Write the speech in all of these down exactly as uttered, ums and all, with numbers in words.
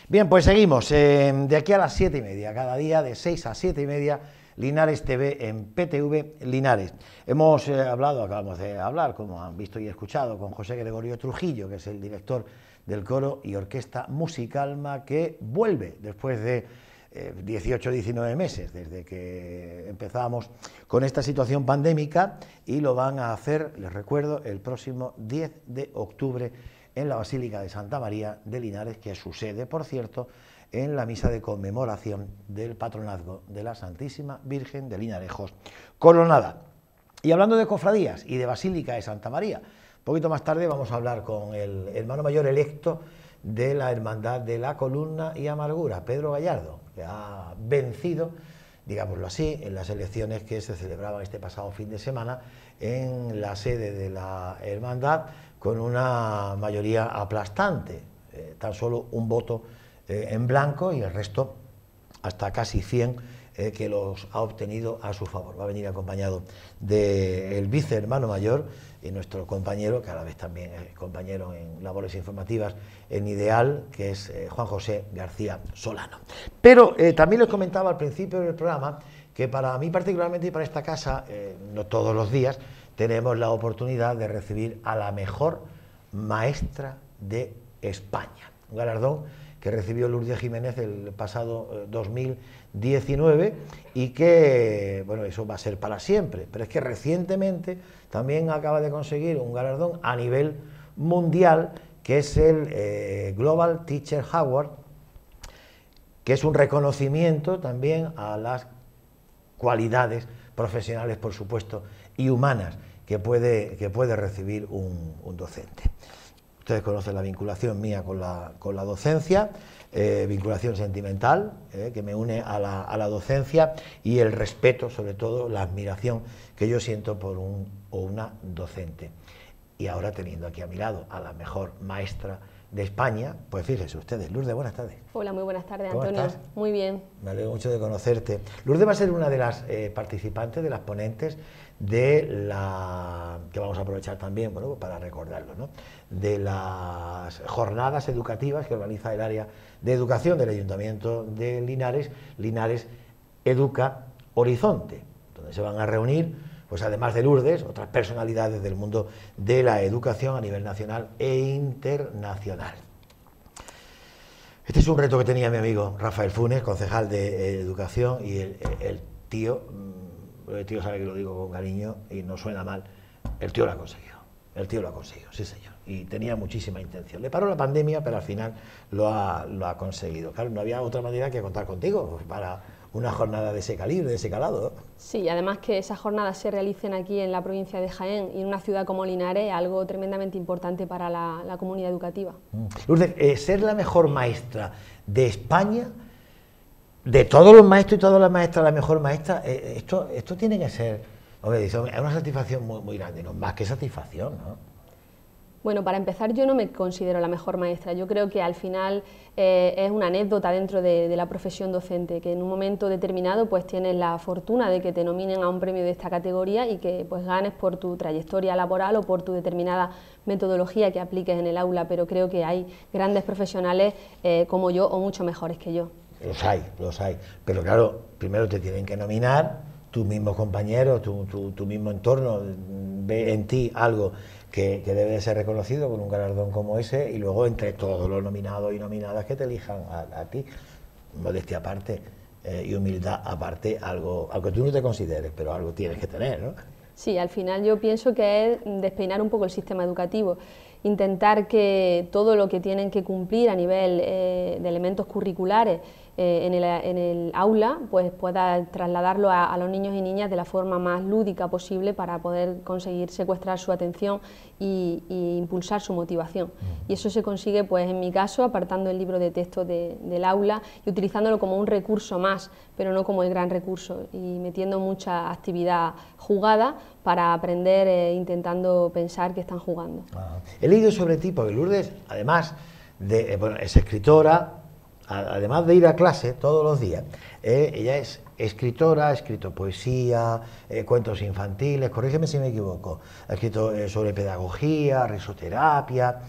Bien, pues seguimos. Eh, de aquí a las siete y media, cada día de seis a siete y media, Linares T V en P T V Linares. Hemos eh, hablado, acabamos de hablar, como han visto y escuchado, con José Gregorio Trujillo, que es el director del coro y orquesta Musicalma, que vuelve después de eh, dieciocho, diecinueve meses, desde que empezamos con esta situación pandémica, y lo van a hacer, les recuerdo, el próximo diez de octubre en la Basílica de Santa María de Linares, que es su sede, por cierto, en la misa de conmemoración del patronazgo de la Santísima Virgen de Linarejos Coronada. Y hablando de cofradías y de Basílica de Santa María, un poquito más tarde vamos a hablar con el hermano mayor electo de la Hermandad de la Columna y Amargura, Pedro Gallardo, que ha vencido, digámoslo así, en las elecciones que se celebraban este pasado fin de semana en la sede de la hermandad, con una mayoría aplastante, eh, tan solo un voto eh, en blanco y el resto hasta casi cien eh, que los ha obtenido a su favor. Va a venir acompañado del vicehermano mayor y nuestro compañero, que a la vez también es compañero en labores informativas en Ideal, que es eh, Juan José García Solano. Pero eh, también les comentaba al principio del programa que para mí particularmente y para esta casa, eh, no todos los días, tenemos la oportunidad de recibir a la mejor maestra de España, un galardón que recibió Lourdes Jiménez el pasado dos mil diecinueve y que, bueno, eso va a ser para siempre, pero es que recientemente también acaba de conseguir un galardón a nivel mundial, que es el eh, Global Teacher Award, que es un reconocimiento también a las cualidades profesionales, por supuesto, y humanas que puede, que puede recibir un, un docente. Ustedes conocen la vinculación mía con la, con la docencia, eh, vinculación sentimental, eh, que me une a la, a la docencia, y el respeto, sobre todo, la admiración que yo siento por un o una docente. Y ahora, teniendo aquí a mi lado a la mejor maestra de España, pues fíjense ustedes. Lourdes, buenas tardes. Hola, muy buenas tardes, ¿Cómo Antonio. estás? Muy bien. Me alegro mucho de conocerte. Lourdes va a ser una de las eh, participantes, de las ponentes de la, que vamos a aprovechar también, bueno, para recordarlo, ¿no?, de las jornadas educativas que organiza el área de educación del Ayuntamiento de Linares, Linares Educa Horizonte, donde se van a reunir, pues además de Lourdes, otras personalidades del mundo de la educación a nivel nacional e internacional. Este es un reto que tenía mi amigo Rafael Funes, concejal de eh, Educación, y el, el tío, el tío sabe que lo digo con cariño y no suena mal, el tío lo ha conseguido, el tío lo ha conseguido, sí señor, y tenía muchísima intención. Le paró la pandemia, pero al final lo ha, lo ha conseguido. Claro, no había otra manera que contar contigo para una jornada de ese calibre, de ese calado. Sí, además que esas jornadas se realicen aquí en la provincia de Jaén y en una ciudad como Linares, algo tremendamente importante para la, la comunidad educativa. Lourdes, eh, ser la mejor maestra de España, de todos los maestros y todas las maestras, la mejor maestra, eh, esto, esto tiene que ser, hombre, es una satisfacción muy, muy grande, no más que satisfacción, ¿no? Bueno, para empezar, yo no me considero la mejor maestra. Yo creo que al final eh, es una anécdota dentro de, de la profesión docente, que en un momento determinado pues tienes la fortuna de que te nominen a un premio de esta categoría y que pues ganes por tu trayectoria laboral o por tu determinada metodología que apliques en el aula, pero creo que hay grandes profesionales eh, como yo o mucho mejores que yo. Los hay, los hay, pero claro, primero te tienen que nominar, tus mismos compañeros, tu, tu, tu mismo entorno ve en ti algo que, que debe de ser reconocido con un galardón como ese, y luego entre todos los nominados y nominadas que te elijan a, a ti, modestia aparte eh, y humildad aparte, algo, algo que tú no te consideres, pero algo tienes que tener, ¿no? Sí, al final yo pienso que es despeinar un poco el sistema educativo, intentar que todo lo que tienen que cumplir a nivel eh, de elementos curriculares eh, en, el, en el aula, pues pueda trasladarlo a, a los niños y niñas de la forma más lúdica posible para poder conseguir secuestrar su atención y, y impulsar su motivación. Y eso se consigue, pues en mi caso, apartando el libro de texto de, del aula y utilizándolo como un recurso más, pero no como el gran recurso, y metiendo mucha actividad jugada para aprender eh, intentando pensar que están jugando. Ah, he leído sobre ti, porque Lourdes, además de, eh, bueno, es escritora, a, además de ir a clase todos los días, eh, ella es escritora, ha escrito poesía, eh, cuentos infantiles, corrígeme si me equivoco, ha escrito eh, sobre pedagogía, risoterapia,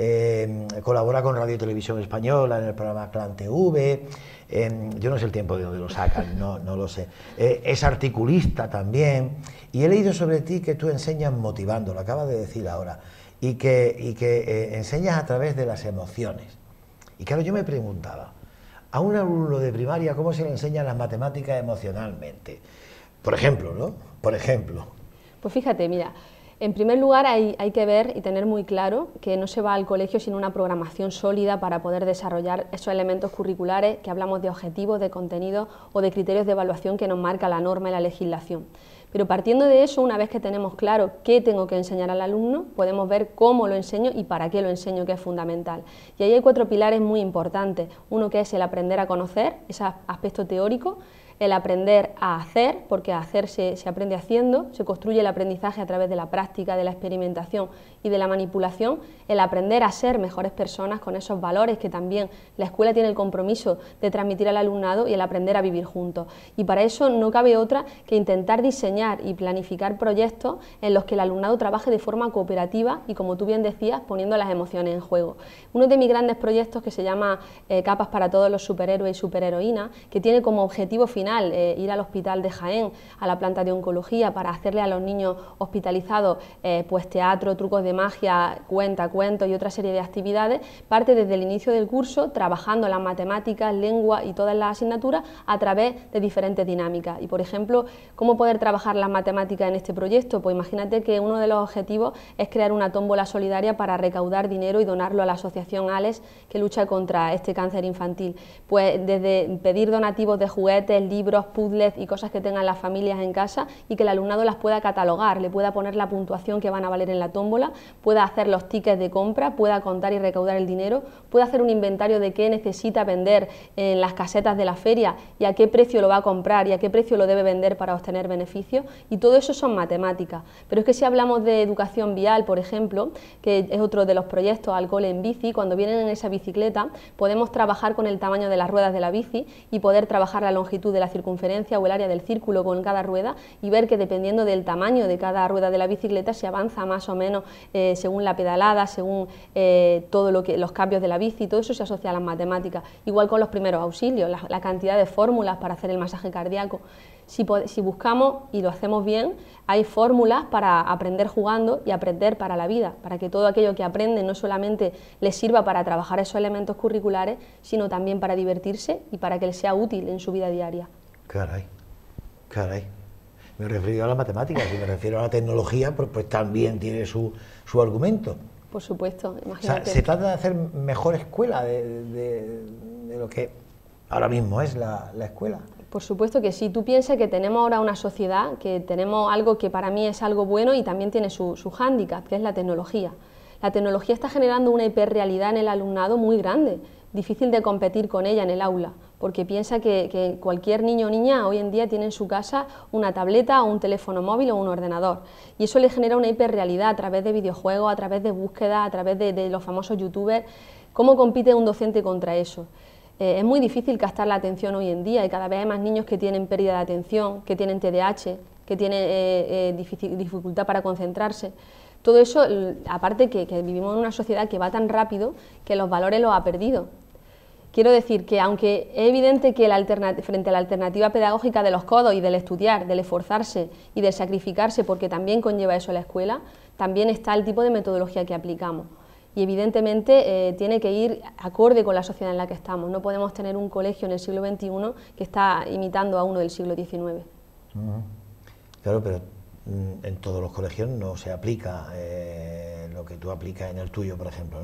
eh, colabora con Radio y Televisión Española en el programa Clan T V, eh, yo no sé el tiempo de dónde lo sacan, no, no lo sé, eh, es articulista también, y he leído sobre ti que tú enseñas motivando, lo acabas de decir ahora, y que, y que eh, enseñas a través de las emociones. Y claro, yo me preguntaba, a un alumno de primaria, ¿cómo se le enseñan las matemáticas emocionalmente? Por ejemplo, ¿no? Por ejemplo. Pues fíjate, mira, en primer lugar hay, hay que ver y tener muy claro que no se va al colegio sin una programación sólida para poder desarrollar esos elementos curriculares que hablamos de objetivos, de contenidos o de criterios de evaluación que nos marca la norma y la legislación. Pero partiendo de eso, una vez que tenemos claro qué tengo que enseñar al alumno, podemos ver cómo lo enseño y para qué lo enseño, que es fundamental. Y ahí hay cuatro pilares muy importantes. Uno que es el aprender a conocer, ese aspecto teórico, el aprender a hacer, porque a hacer se, se aprende haciendo, se construye el aprendizaje a través de la práctica, de la experimentación y de la manipulación, el aprender a ser mejores personas con esos valores que también la escuela tiene el compromiso de transmitir al alumnado y el aprender a vivir juntos. Y para eso no cabe otra que intentar diseñar y planificar proyectos en los que el alumnado trabaje de forma cooperativa y, como tú bien decías, poniendo las emociones en juego. Uno de mis grandes proyectos, que se llama eh, Capas para todos los superhéroes y superheroínas, que tiene como objetivo final Eh, ir al hospital de Jaén, a la planta de oncología, para hacerle a los niños hospitalizados eh, pues teatro, trucos de magia, cuenta, cuentos y otra serie de actividades, parte desde el inicio del curso trabajando las matemáticas, lengua y todas las asignaturas a través de diferentes dinámicas. Y por ejemplo, ¿cómo poder trabajar las matemáticas en este proyecto? Pues imagínate que uno de los objetivos es crear una tómbola solidaria para recaudar dinero y donarlo a la asociación ALES, que lucha contra este cáncer infantil. Pues desde pedir donativos de juguetes, libros, puzzles y cosas que tengan las familias en casa y que el alumnado las pueda catalogar, le pueda poner la puntuación que van a valer en la tómbola, pueda hacer los tickets de compra, pueda contar y recaudar el dinero, pueda hacer un inventario de qué necesita vender en las casetas de la feria y a qué precio lo va a comprar y a qué precio lo debe vender para obtener beneficios, y todo eso son matemáticas. Pero es que si hablamos de educación vial, por ejemplo, que es otro de los proyectos, al cole en bici, cuando vienen en esa bicicleta podemos trabajar con el tamaño de las ruedas de la bici y poder trabajar la longitud de la circunferencia o el área del círculo con cada rueda y ver que dependiendo del tamaño de cada rueda de la bicicleta se avanza más o menos eh, según la pedalada, según eh, todo lo que los cambios de la bici, todo eso se asocia a las matemáticas. Igual con los primeros auxilios, la, la cantidad de fórmulas para hacer el masaje cardíaco. Si, si buscamos y lo hacemos bien, hay fórmulas para aprender jugando y aprender para la vida, para que todo aquello que aprenden no solamente les sirva para trabajar esos elementos curriculares, sino también para divertirse y para que les sea útil en su vida diaria. Caray, caray. Me refiero a la matemática, si me refiero a la tecnología, pues, pues también tiene su, su argumento. Por supuesto, imagínate. O sea, se trata de hacer mejor escuela de, de, de lo que ahora mismo es la, la escuela. Por supuesto que sí. Tú piensas que tenemos ahora una sociedad, que tenemos algo que para mí es algo bueno y también tiene su, su hándicap, que es la tecnología. La tecnología está generando una hiperrealidad en el alumnado muy grande, difícil de competir con ella en el aula, porque piensa que, que cualquier niño o niña hoy en día tiene en su casa una tableta o un teléfono móvil o un ordenador, y eso le genera una hiperrealidad a través de videojuegos, a través de búsquedas, a través de, de los famosos youtubers. ¿Cómo compite un docente contra eso? Eh, es muy difícil captar la atención hoy en día y cada vez hay más niños que tienen pérdida de atención, que tienen T D A H, que tienen eh, eh, dificultad para concentrarse. Todo eso, aparte que, que vivimos en una sociedad que va tan rápido que los valores los ha perdido. Quiero decir que aunque es evidente que la frente a la alternativa pedagógica de los codos y del estudiar, del esforzarse y del sacrificarse, porque también conlleva eso la escuela, también está el tipo de metodología que aplicamos. Y evidentemente eh, tiene que ir acorde con la sociedad en la que estamos. No podemos tener un colegio en el siglo veintiuno que está imitando a uno del siglo diecinueve. Uh-huh. Claro, pero mm, en todos los colegios no se aplica eh, lo que tú aplicas en el tuyo, por ejemplo,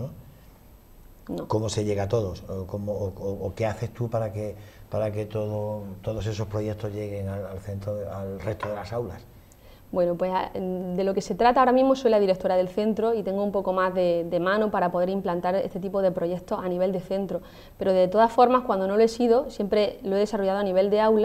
¿no? No. ¿Cómo se llega a todos? ¿O, cómo, o, o qué haces tú para que, para que todo, todos esos proyectos lleguen al, al, centro de, al resto de las aulas? Bueno, pues de lo que se trata ahora mismo, soy la directora del centro y tengo un poco más de, de mano para poder implantar este tipo de proyectos a nivel de centro, pero de todas formas, cuando no lo he sido, siempre lo he desarrollado a nivel de aula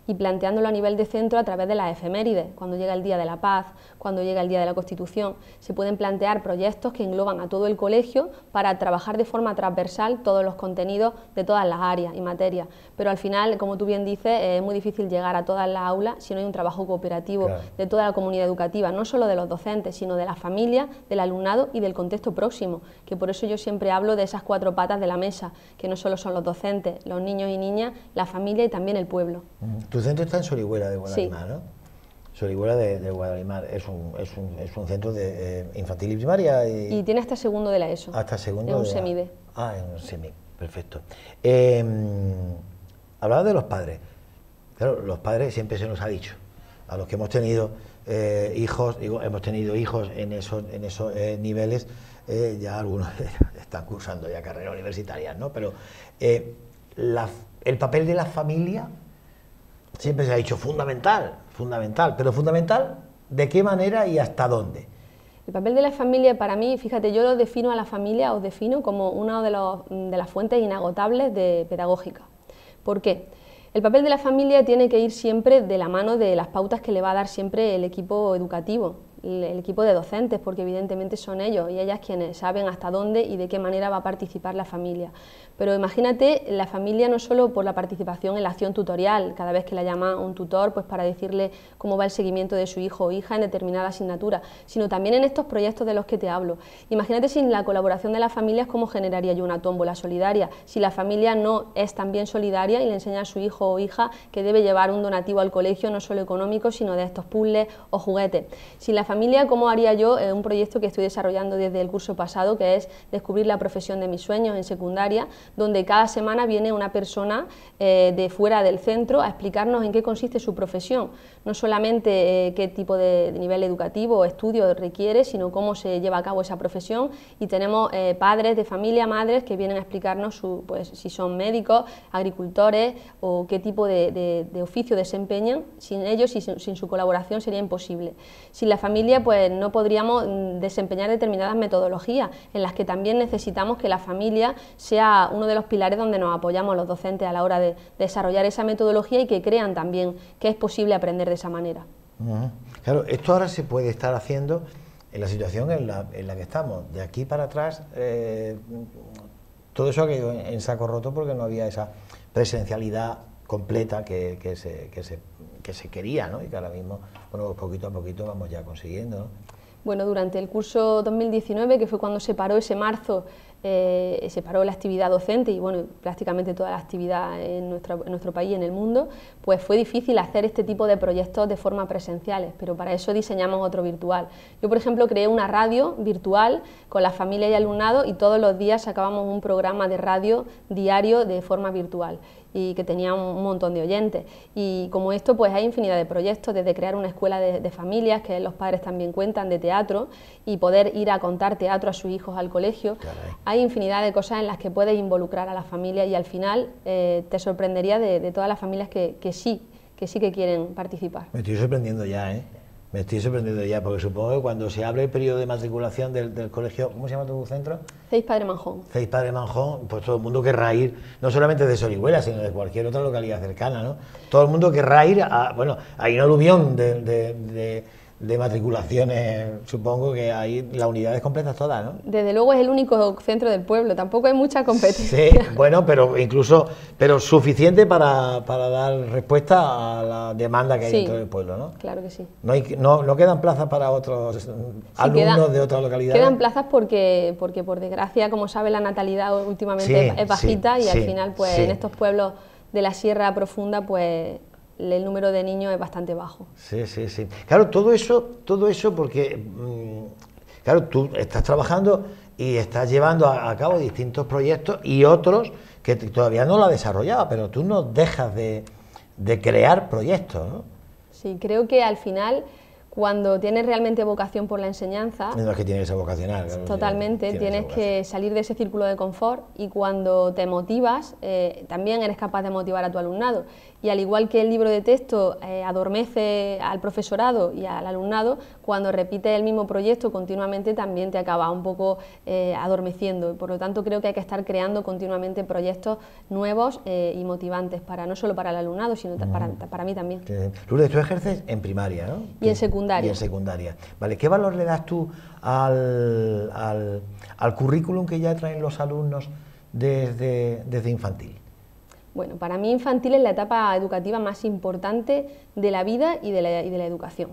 y planteándolo a nivel de centro a través de las efemérides. Cuando llega el Día de la Paz, cuando llega el Día de la Constitución, se pueden plantear proyectos que engloban a todo el colegio para trabajar de forma transversal todos los contenidos de todas las áreas y materias. Pero al final, como tú bien dices, es muy difícil llegar a todas las aulas si no hay un trabajo cooperativo claro. de toda la comunidad educativa, no solo de los docentes, sino de las familias, del alumnado y del contexto próximo, que por eso yo siempre hablo de esas cuatro patas de la mesa, que no solo son los docentes, los niños y niñas, la familia y también el pueblo. Tu centro está en Sorihuela de Guadalimar, sí. ¿no? Sorihuela de, de Guadalimar es un, es, un, es un centro de eh, infantil y primaria. Y, y tiene hasta segundo de la ESO. Hasta segundo. Es un de semi la, Ah, es un semi, perfecto. Eh, hablaba de los padres. Claro, los padres siempre se nos ha dicho, a los que hemos tenido eh, hijos, digo, hemos tenido hijos en esos, en esos eh, niveles, eh, ya algunos están cursando ya carreras universitarias, ¿no? Pero eh, la, el papel de la familia siempre se ha dicho fundamental, fundamental, pero fundamental, ¿de qué manera y hasta dónde? El papel de la familia para mí, fíjate, yo lo defino a la familia, os defino como una de, los, de las fuentes inagotables de pedagógica. ¿Por qué? El papel de la familia tiene que ir siempre de la mano de las pautas que le va a dar siempre el equipo educativo, el equipo de docentes, porque evidentemente son ellos y ellas quienes saben hasta dónde y de qué manera va a participar la familia. Pero imagínate la familia no solo por la participación en la acción tutorial, cada vez que la llama un tutor pues para decirle cómo va el seguimiento de su hijo o hija en determinada asignatura, sino también en estos proyectos de los que te hablo. Imagínate sin la colaboración de las familias cómo generaría yo una tómbola solidaria, si la familia no es también solidaria y le enseña a su hijo o hija que debe llevar un donativo al colegio no solo económico sino de estos puzzles o juguetes. Sin la familia, ¿cómo haría yo eh, un proyecto que estoy desarrollando desde el curso pasado, que es descubrir la profesión de mis sueños en secundaria, donde cada semana viene una persona eh, de fuera del centro a explicarnos en qué consiste su profesión, no solamente eh, qué tipo de, de nivel educativo o estudio requiere, sino cómo se lleva a cabo esa profesión, y tenemos eh, padres de familia, madres que vienen a explicarnos su, pues, si son médicos, agricultores o qué tipo de, de, de oficio desempeñan. Sin ellos y sin, sin su colaboración sería imposible. Sin la familia pues no podríamos desempeñar determinadas metodologías en las que también necesitamos que la familia sea uno de los pilares donde nos apoyamos los docentes a la hora de desarrollar esa metodología y que crean también que es posible aprender de esa manera. Uh-huh. Claro, esto ahora se puede estar haciendo en la situación en la, en la que estamos. De aquí para atrás, eh, todo eso ha quedado en saco roto porque no había esa presencialidad completa que, que, se, que, se, que se quería, ¿no? Y que ahora mismo, bueno, poquito a poquito vamos ya consiguiendo, ¿no? Bueno, durante el curso dos mil diecinueve, que fue cuando se paró ese marzo, eh, se paró la actividad docente y bueno, prácticamente toda la actividad en nuestro, en nuestro país y en el mundo, pues fue difícil hacer este tipo de proyectos de forma presenciales, pero para eso diseñamos otro virtual. Yo, por ejemplo, creé una radio virtual con la familia y alumnado y todos los días sacábamos un programa de radio diario de forma virtual y que tenía un montón de oyentes. Y como esto, pues hay infinidad de proyectos, desde crear una escuela de, de familias, que los padres también cuentan, de teatro, y poder ir a contar teatro a sus hijos al colegio. Caray. Hay infinidad de cosas en las que puedes involucrar a la familia y al final eh, te sorprendería de, de todas las familias que, que sí, que sí que quieren participar. Me estoy sorprendiendo ya, ¿eh? Me estoy sorprendiendo ya, porque supongo que cuando se abre el periodo de matriculación del, del colegio, ¿cómo se llama tu centro? C E I S Padre Manjón. C E I S Padre Manjón, pues todo el mundo querrá ir, no solamente de Sorihuela, sino de cualquier otra localidad cercana, ¿no? Todo el mundo querrá ir a, bueno, hay un aluvión de, de, de, de matriculaciones, supongo que hay las unidades completas todas, ¿no? Desde luego es el único centro del pueblo, tampoco hay mucha competencia. Sí, bueno, pero incluso, pero suficiente para, para dar respuesta a la demanda que hay sí, dentro del pueblo, ¿no? Claro que sí. No, hay, no, no quedan plazas para otros sí, alumnos quedan, de otras localidades. Quedan plazas porque, porque por desgracia, como sabe, la natalidad últimamente sí, es bajita sí, y al sí, final, pues sí. en estos pueblos de la Sierra Profunda, pues el número de niños es bastante bajo. Sí, sí, sí. Claro, todo eso, todo eso porque, mmm, claro, tú estás trabajando y estás llevando a, a cabo distintos proyectos y otros que todavía no lo has desarrollado, pero tú no dejas de, de crear proyectos, ¿no? Sí, creo que al final, Cuando tienes realmente vocación por la enseñanza, no es que tienes que ser vocacional, claro, totalmente, tienes, tienes que salir de ese círculo de confort, y cuando te motivas, eh, también eres capaz de motivar a tu alumnado. Y al igual que el libro de texto eh, adormece al profesorado y al alumnado, cuando repites el mismo proyecto continuamente también te acaba un poco eh, adormeciendo. Por lo tanto, creo que hay que estar creando continuamente proyectos nuevos eh, y motivantes, para no solo para el alumnado, sino uh-huh. para, para mí también. Sí. Lourdes, tú ejerces en primaria, ¿no? Y en secundaria. Y en secundaria. Vale, ¿qué valor le das tú al, al, al currículum que ya traen los alumnos desde, desde infantil? Bueno, para mí infantil es la etapa educativa más importante de la vida y de la, y de la educación.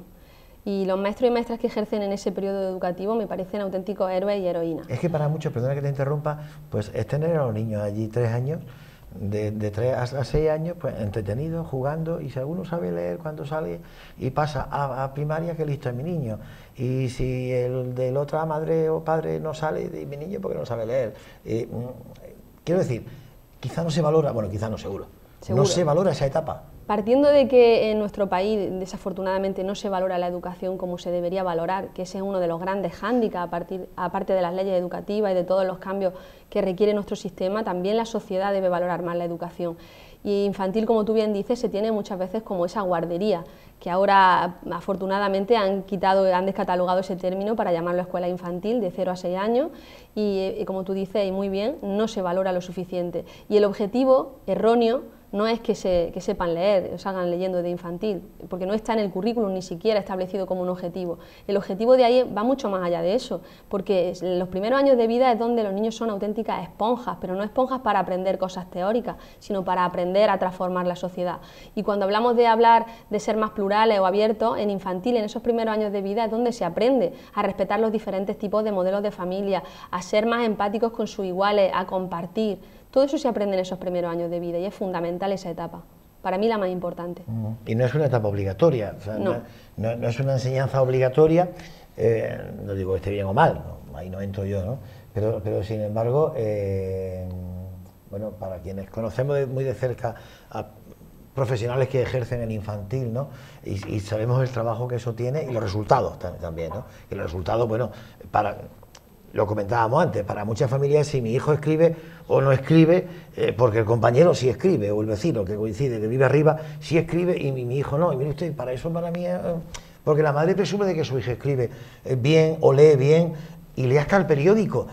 Y los maestros y maestras que ejercen en ese periodo educativo me parecen auténticos héroes y heroínas. Es que para muchos, perdona que te interrumpa, pues es tener a los niños allí tres años, de, de tres a seis años, pues entretenidos, jugando, y si alguno sabe leer cuando sale y pasa a, a primaria, que listo es mi niño. Y si el de la otra madre o padre no sale, de mi niño porque no sabe leer. Eh, quiero decir, quizá no se valora, bueno, quizá no, seguro, seguro, no se valora esa etapa. Partiendo de que en nuestro país, desafortunadamente, no se valora la educación como se debería valorar, que ese es uno de los grandes hándicaps, a partir, aparte de las leyes educativas y de todos los cambios que requiere nuestro sistema, también la sociedad debe valorar más la educación. Y infantil, como tú bien dices, se tiene muchas veces como esa guardería, que ahora afortunadamente han quitado, han descatalogado ese término para llamarlo escuela infantil, de cero a seis años, y, y como tú dices, y muy bien, no se valora lo suficiente. Y el objetivo erróneo no es que, se, que sepan leer, o se hagan leyendo de infantil, porque no está en el currículum ni siquiera establecido como un objetivo. El objetivo de ahí va mucho más allá de eso, porque los primeros años de vida es donde los niños son auténticas esponjas, pero no esponjas para aprender cosas teóricas, sino para aprender a transformar la sociedad. Y cuando hablamos de hablar de ser más plurales o abiertos, en infantil, en esos primeros años de vida, es donde se aprende a respetar los diferentes tipos de modelos de familia, a ser más empáticos con sus iguales, a compartir. Todo eso se aprende en esos primeros años de vida y es fundamental esa etapa, para mí la más importante. Y no es una etapa obligatoria, o sea, no. No, no es una enseñanza obligatoria, eh, no digo que esté bien o mal, no, ahí no entro yo, ¿no? Pero, pero sin embargo, eh, bueno, para quienes conocemos de, muy de cerca a profesionales que ejercen en infantil, ¿no? Y, y sabemos el trabajo que eso tiene y los resultados también, ¿no? Y los resultados, bueno, para... Lo comentábamos antes, para muchas familias si mi hijo escribe o no escribe, eh, porque el compañero sí escribe, o el vecino que coincide, que vive arriba, sí escribe y mi, mi hijo no. Y mire usted, para eso para mí es... Eh, porque la madre presume de que su hija escribe eh, bien o lee bien y lee hasta el periódico.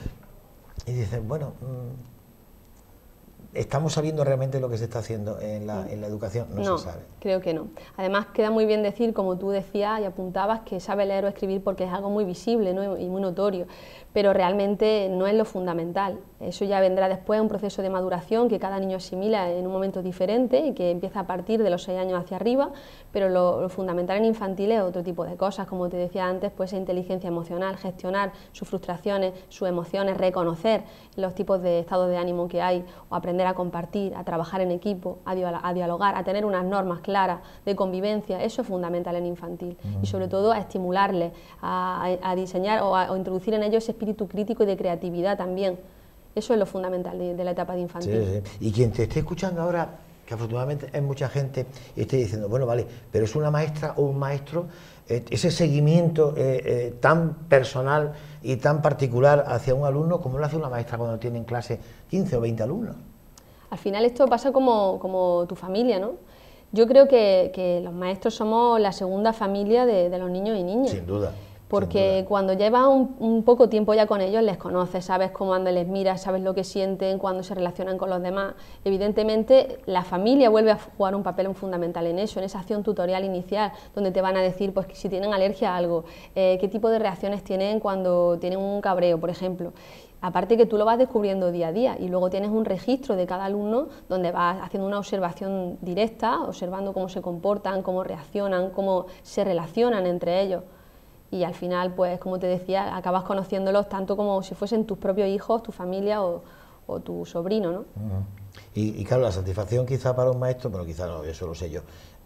Y dicen, bueno, mmm, ¿estamos sabiendo realmente lo que se está haciendo en la, en la educación? No, no se sabe. Creo que no. Además queda muy bien decir, como tú decías y apuntabas, que sabe leer o escribir porque es algo muy visible, ¿no? y muy notorio, pero realmente no es lo fundamental. Eso ya vendrá después, un proceso de maduración que cada niño asimila en un momento diferente y que empieza a partir de los seis años hacia arriba, pero lo, lo fundamental en infantil es otro tipo de cosas, como te decía antes, pues inteligencia emocional, gestionar sus frustraciones, sus emociones, reconocer los tipos de estados de ánimo que hay, o aprender a compartir, a trabajar en equipo, a, a dialogar, a tener unas normas claras de convivencia. Eso es fundamental en infantil. Uh-huh. Y sobre todo a estimularles, a, a, a diseñar o a o introducir en ellos ese espíritu crítico y de creatividad también. Eso es lo fundamental de, de la etapa de infantil. Sí, sí. Y quien te esté escuchando ahora, que afortunadamente es mucha gente, y esté diciendo, bueno, vale, pero es una maestra o un maestro, eh, ese seguimiento eh, eh, tan personal y tan particular hacia un alumno, ¿cómo lo hace una maestra cuando tiene en clase quince o veinte alumnos? Al final esto pasa como, como tu familia, ¿no? Yo creo que, que los maestros somos la segunda familia de, de los niños y niñas. Sin duda. Porque cuando llevas un, un poco tiempo ya con ellos, les conoces, sabes cómo andan, les miras, sabes lo que sienten, cuando se relacionan con los demás. Evidentemente, la familia vuelve a jugar un papel fundamental en eso, en esa acción tutorial inicial, donde te van a decir pues, si tienen alergia a algo, eh, qué tipo de reacciones tienen cuando tienen un cabreo, por ejemplo. Aparte que tú lo vas descubriendo día a día y luego tienes un registro de cada alumno donde vas haciendo una observación directa, observando cómo se comportan, cómo reaccionan, cómo se relacionan entre ellos. Y al final, pues como te decía, acabas conociéndolos tanto como si fuesen tus propios hijos, tu familia o, o tu sobrino, ¿no? Uh-huh. y, y claro, la satisfacción quizá para un maestro, pero quizá no, eso lo sé yo,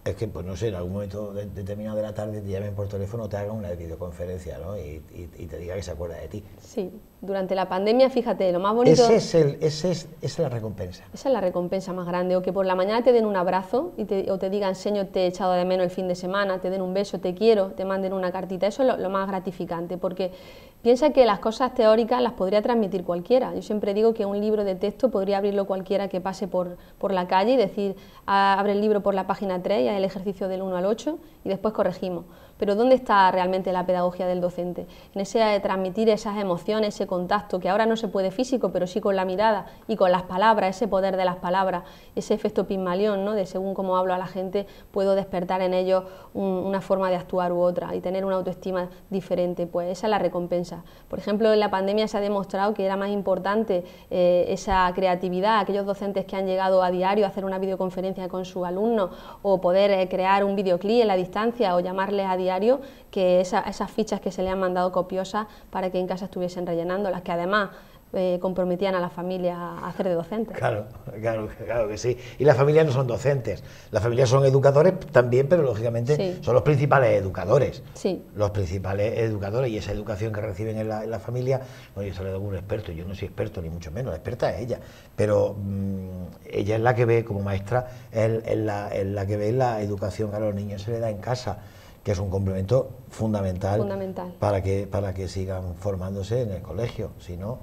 es que, pues no sé, en algún momento de, determinado de la tarde te llamen por teléfono, te hagan una videoconferencia, ¿no? Y, y, y te diga que se acuerda de ti. Sí, durante la pandemia, fíjate, lo más bonito... Ese es el, ese es, esa es la recompensa. Esa es la recompensa más grande, o que por la mañana te den un abrazo y te, o te digan, Señor, te he echado de menos el fin de semana, te den un beso, te quiero, te manden una cartita, eso es lo, lo más gratificante, porque piensa que las cosas teóricas las podría transmitir cualquiera. Yo siempre digo que un libro de texto podría abrirlo cualquiera que pase por, por la calle y decir, abre el libro por la página tres y haz el ejercicio del uno al ocho y después corregimos. Pero ¿dónde está realmente la pedagogía del docente? En ese de transmitir esas emociones, ese contacto, que ahora no se puede físico, pero sí con la mirada y con las palabras, ese poder de las palabras, ese efecto Pigmalión, ¿no? De según cómo hablo a la gente, puedo despertar en ellos un, una forma de actuar u otra y tener una autoestima diferente, pues esa es la recompensa. Por ejemplo, en la pandemia se ha demostrado que era más importante eh, esa creatividad, aquellos docentes que han llegado a diario a hacer una videoconferencia con sus alumnos o poder eh, crear un videoclip en la distancia o llamarles a diario, que esa, esas fichas que se le han mandado copiosas para que en casa estuviesen rellenando, las que además eh, comprometían a la familia a hacer de docentes. Claro, claro, claro que sí. Y las familias no son docentes, las familias son educadores también, pero lógicamente sí. Son los principales educadores. Sí. Los principales educadores y esa educación que reciben en la, en la familia, bueno, yo se lo digo a un experto, yo no soy experto ni mucho menos, la experta es ella, pero mmm, ella es la que ve como maestra, es, es, la, es la que ve la educación que a los niños se le da en casa, que es un complemento fundamental, fundamental. Para, que, para que sigan formándose en el colegio, si no,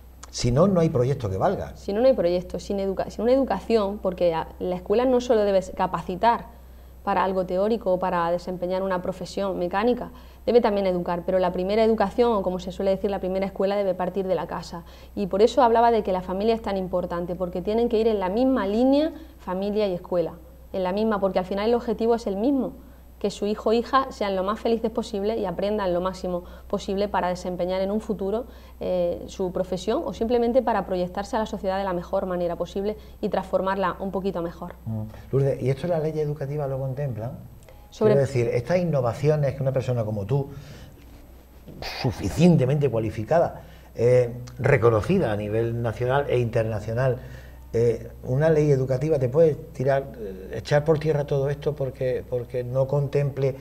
si no, no hay proyecto que valga. Si no, no hay proyecto, sin, educa sin una educación, porque la escuela no solo debe capacitar para algo teórico o para desempeñar una profesión mecánica, debe también educar, pero la primera educación, o como se suele decir, la primera escuela debe partir de la casa. Y por eso hablaba de que la familia es tan importante, porque tienen que ir en la misma línea familia y escuela, en la misma, porque al final el objetivo es el mismo, que su hijo o hija sean lo más felices posible y aprendan lo máximo posible para desempeñar en un futuro eh, su profesión o simplemente para proyectarse a la sociedad de la mejor manera posible y transformarla un poquito mejor. Mm. Lourdes, ¿y esto las leyes educativas lo contemplan? Sobre... Quiero decir, estas innovaciones que una persona como tú, suficientemente cualificada, eh, reconocida a nivel nacional e internacional, Eh, una ley educativa te puede tirar, eh, echar por tierra todo esto porque, porque no contemple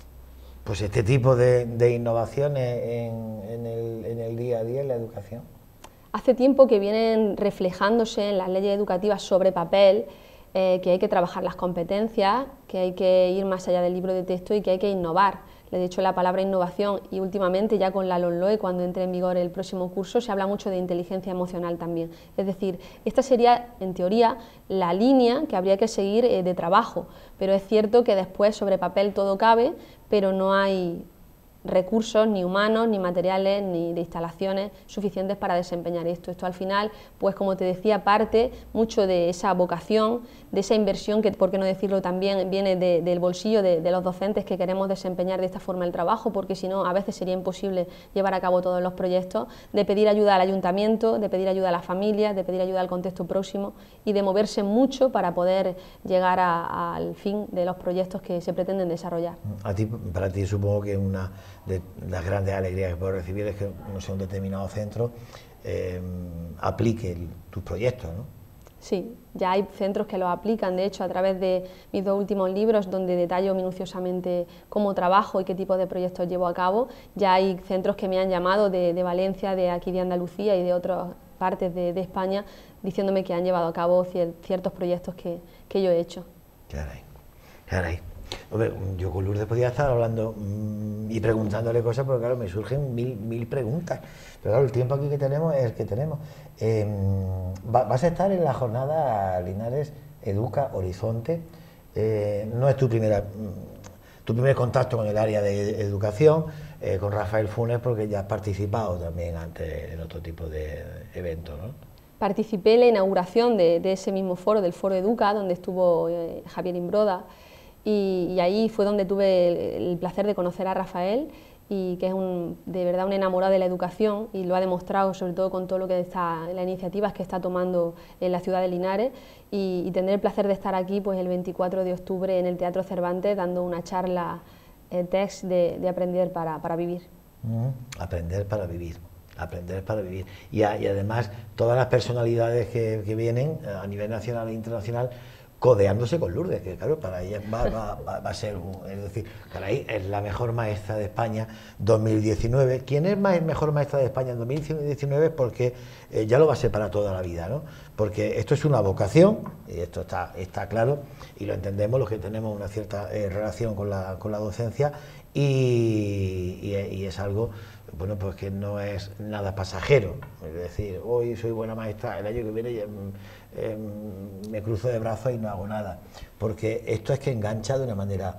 pues este tipo de, de innovaciones en, en, el, en el día a día en la educación? Hace tiempo que vienen reflejándose en las leyes educativas sobre papel eh, que hay que trabajar las competencias, que hay que ir más allá del libro de texto y que hay que innovar. Le he dicho la palabra innovación y últimamente ya con la LOMLOE, cuando entre en vigor el próximo curso, se habla mucho de inteligencia emocional también. Es decir, esta sería, en teoría, la línea que habría que seguir eh, de trabajo, pero es cierto que después sobre papel todo cabe, pero no hay recursos ni humanos, ni materiales, ni de instalaciones suficientes para desempeñar esto. Esto al final, pues como te decía, parte mucho de esa vocación, de esa inversión que, por qué no decirlo también, viene de, del bolsillo de, de los docentes que queremos desempeñar de esta forma el trabajo, porque si no, a veces sería imposible llevar a cabo todos los proyectos, de pedir ayuda al ayuntamiento, de pedir ayuda a las familias, de pedir ayuda al contexto próximo y de moverse mucho para poder llegar a, a, al fin de los proyectos que se pretenden desarrollar. A ti, para ti supongo que una de las grandes alegrías que puedo recibir es que, no sé, un determinado centro eh, aplique el, tus proyectos, ¿no? Sí, ya hay centros que lo aplican, de hecho a través de mis dos últimos libros donde detallo minuciosamente cómo trabajo y qué tipo de proyectos llevo a cabo, ya hay centros que me han llamado de, de Valencia, de aquí de Andalucía y de otras partes de, de España diciéndome que han llevado a cabo cier, ciertos proyectos que, que yo he hecho. Caray, caray. Hombre, yo con Lourdes podía estar hablando mmm, y preguntándole cosas, porque claro, me surgen mil, mil preguntas. Pero claro, el tiempo aquí que tenemos es el que tenemos. Eh, vas a estar en la jornada Linares Educa Horizonte. Eh, no es tu primera tu primer contacto con el área de educación, eh, con Rafael Funes, porque ya has participado también antes en otro tipo de eventos, ¿no? Participé en la inauguración de, de ese mismo foro, del Foro Educa, donde estuvo eh, Javier Imbroda. Y, y ahí fue donde tuve el, el placer de conocer a Rafael, y que es un, de verdad un enamorado de la educación y lo ha demostrado sobre todo con todo lo que está, las iniciativas que está tomando en la ciudad de Linares, y, y tendré el placer de estar aquí pues el veinticuatro de octubre en el Teatro Cervantes dando una charla eh, TEDx de, de Aprender para, para Vivir. Mm, aprender para vivir. Aprender para vivir. Y, a, y además todas las personalidades que, que vienen a nivel nacional e internacional codeándose con Lourdes, que claro, para ella va, va, va, va a ser, un, es decir, para ella es la mejor maestra de España dos mil diecinueve. ¿Quién es más mejor maestra de España en dos mil diecinueve? Porque eh, ya lo va a ser para toda la vida, ¿no? Porque esto es una vocación, y esto está, está claro, y lo entendemos los que tenemos una cierta eh, relación con la, con la docencia, y, y, y es algo, bueno, pues que no es nada pasajero. Es decir, hoy soy buena maestra, el año que viene ya, eh, me cruzo de brazos y no hago nada, porque esto es que engancha de una manera,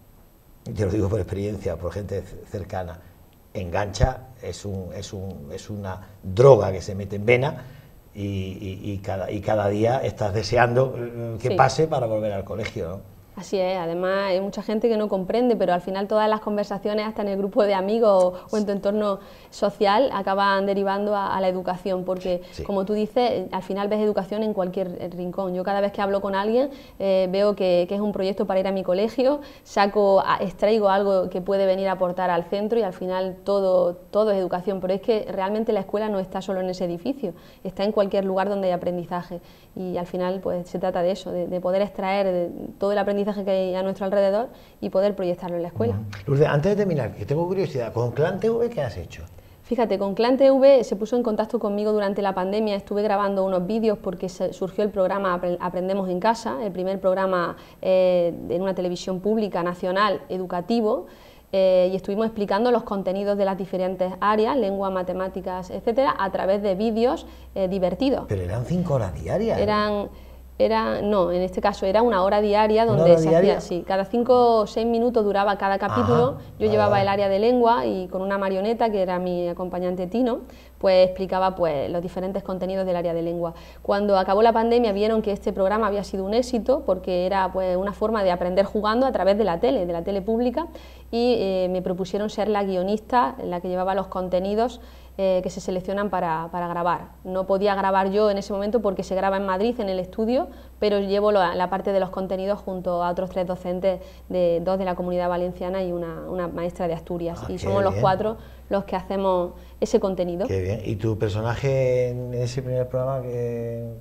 te lo digo por experiencia, por gente cercana, engancha, es, un, es, un, es una droga que se mete en vena, y, y, y, cada, y cada día estás deseando que sí. pase para volver al colegio, ¿no? Así es, además hay mucha gente que no comprende, pero al final todas las conversaciones, hasta en el grupo de amigos o, o en tu entorno social, acaban derivando a, a la educación, porque sí. como tú dices, al final ves educación en cualquier rincón. Yo cada vez que hablo con alguien eh, veo que, que es un proyecto para ir a mi colegio, saco, extraigo algo que puede venir a aportar al centro y al final todo, todo es educación, pero es que realmente la escuela no está solo en ese edificio, está en cualquier lugar donde hay aprendizaje y al final pues se trata de eso, de, de poder extraer de todo el aprendizaje que hay a nuestro alrededor y poder proyectarlo en la escuela. Uh-huh. Lourdes, antes de terminar, que tengo curiosidad, ¿con Clan T V qué has hecho? Fíjate, con Clan T V se puso en contacto conmigo durante la pandemia, estuve grabando unos vídeos porque se, surgió el programa Aprendemos en Casa, el primer programa eh, en una televisión pública nacional educativo, eh, y estuvimos explicando los contenidos de las diferentes áreas, lengua, matemáticas, etcétera, a través de vídeos eh, divertidos. Pero eran cinco horas diarias. Eran... Era, no, en este caso era una hora diaria donde hora se diaria? hacía, sí, cada cinco o seis minutos duraba cada capítulo. Ajá, yo vale, llevaba vale. el área de lengua y con una marioneta, que era mi acompañante Tino, pues explicaba pues los diferentes contenidos del área de lengua. Cuando acabó la pandemia vieron que este programa había sido un éxito porque era pues una forma de aprender jugando a través de la tele, de la tele pública, y eh, me propusieron ser la guionista, la que llevaba los contenidos Eh, que se seleccionan para, para grabar. No podía grabar yo en ese momento porque se graba en Madrid, en el estudio, pero llevo la, la parte de los contenidos junto a otros tres docentes, de, dos de la Comunidad Valenciana y una, una maestra de Asturias. Ah, y somos los bien. cuatro los que hacemos ese contenido. Qué bien. ¿Y tu personaje en ese primer programa, que...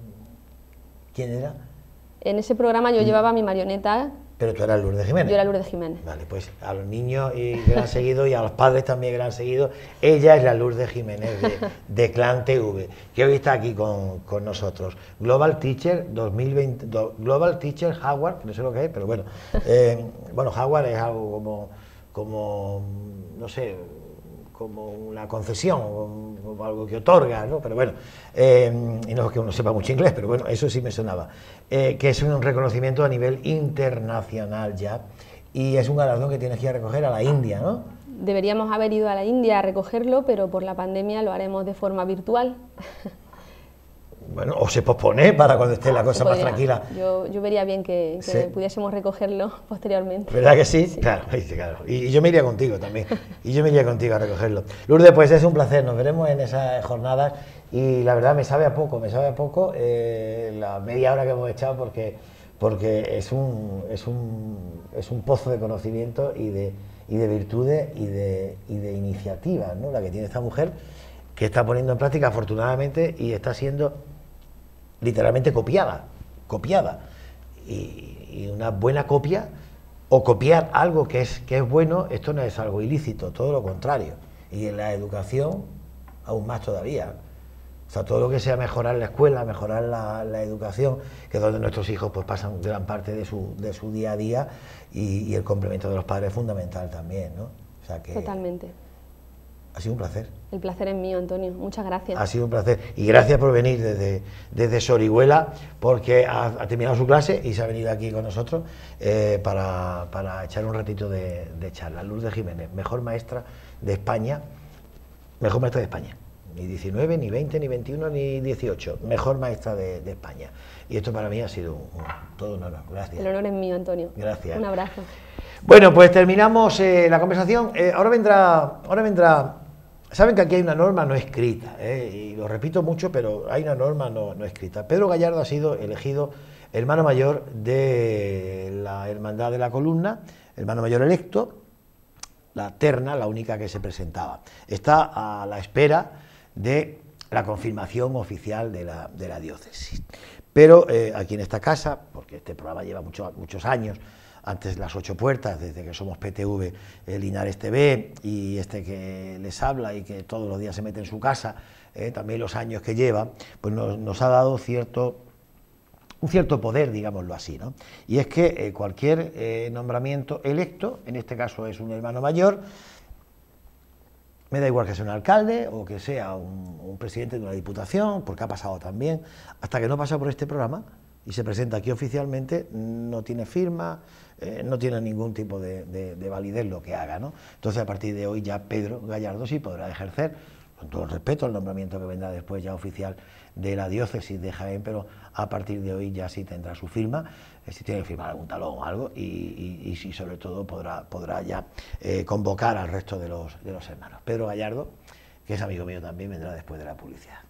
quién era? En ese programa yo llevaba mi marioneta. Pero tú eras Lourdes Jiménez. Yo era Lourdes Jiménez. Vale, pues a los niños y que la han seguido y a los padres también que la han seguido, ella es la Lourdes Jiménez de, de Clan T V, que hoy está aquí con, con nosotros. Global Teacher dos mil veinte, do, Global Teacher Howard, no sé lo que es, pero bueno, eh, bueno, Howard es algo como, como, no sé, como una concesión, como algo que otorga, ¿no? Pero bueno, eh, y no es que uno sepa mucho inglés, pero bueno, eso sí me sonaba, eh, que es un reconocimiento a nivel internacional ya, y es un galardón que tienes que ir a recoger a la India, ¿no? Deberíamos haber ido a la India a recogerlo, pero por la pandemia lo haremos de forma virtual. Bueno, o se pospone para cuando esté la Ah, cosa más tranquila. Yo, yo vería bien que, que Sí. pudiésemos recogerlo posteriormente. ¿Verdad que sí? Sí. Claro, sí, claro. Y, y yo me iría contigo también. Y yo me iría contigo a recogerlo. Lourdes, pues es un placer. Nos veremos en esas jornadas. Y la verdad me sabe a poco, me sabe a poco eh, la media hora que hemos echado porque, porque es, un, es, un, es un pozo de conocimiento y de, y de virtudes y de, y de iniciativas, ¿no? La que tiene esta mujer, que está poniendo en práctica afortunadamente y está siendo literalmente copiada, copiada, y, y una buena copia, o copiar algo que es, que es bueno, esto no es algo ilícito, todo lo contrario, y en la educación aún más todavía, o sea, todo lo que sea mejorar la escuela, mejorar la, la educación, que es donde nuestros hijos pues pasan gran parte de su, de su día a día, y, y el complemento de los padres es fundamental también, ¿no? O sea que Totalmente. ha sido un placer. El placer es mío, Antonio. Muchas gracias. Ha sido un placer. Y gracias por venir desde, desde Sorihuela, porque ha, ha terminado su clase y se ha venido aquí con nosotros eh, para, para echar un ratito de, de charla. Lourdes Jiménez, mejor maestra de España, mejor maestra de España. Ni diecinueve, ni veinte, ni veintiuno, ni dieciocho. Mejor maestra de, de España. Y esto para mí ha sido un, un, todo un honor. Gracias. El honor es mío, Antonio. Gracias. Un abrazo. Bueno, pues terminamos eh, la conversación. Eh, ahora vendrá, ahora vendrá. Saben que aquí hay una norma no escrita, ¿eh? Y lo repito mucho, pero hay una norma no, no escrita. Pedro Gallardo ha sido elegido hermano mayor de la Hermandad de la Columna, hermano mayor electo, la terna, la única que se presentaba. Está a la espera de la confirmación oficial de la, de la diócesis. pero eh, aquí en esta casa, porque este programa lleva mucho, muchos años, antes las ocho puertas, desde que somos P T V, eh, Linares T V, y este que les habla y que todos los días se mete en su casa, eh, también los años que lleva, pues nos, nos ha dado cierto, un cierto poder, digámoslo así, ¿no? Y es que eh, cualquier eh, nombramiento electo, en este caso es un hermano mayor, me da igual que sea un alcalde o que sea un, un presidente de una diputación, porque ha pasado también, hasta que no pasa por este programa y se presenta aquí oficialmente, no tiene firma, eh, no tiene ningún tipo de, de, de validez lo que haga, ¿no? Entonces, a partir de hoy ya Pedro Gallardo sí podrá ejercer, con todo el respeto, el nombramiento que vendrá después ya oficial de la diócesis de Jaén, pero a partir de hoy ya sí tendrá su firma, eh, si tiene que firmar algún talón o algo, y, y, y sí, sobre todo podrá, podrá ya eh, convocar al resto de los, de los hermanos. Pedro Gallardo, que es amigo mío también, vendrá después de la publicidad.